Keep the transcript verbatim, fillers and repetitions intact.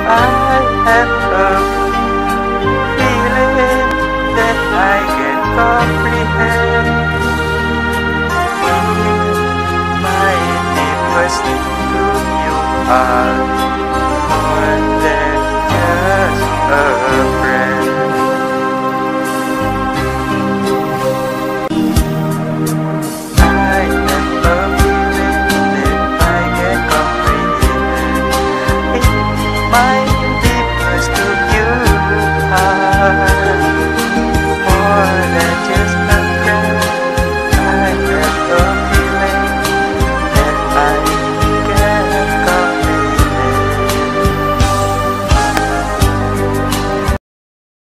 I have a feeling that I can comprehend. My deepest to you are more than just a friend.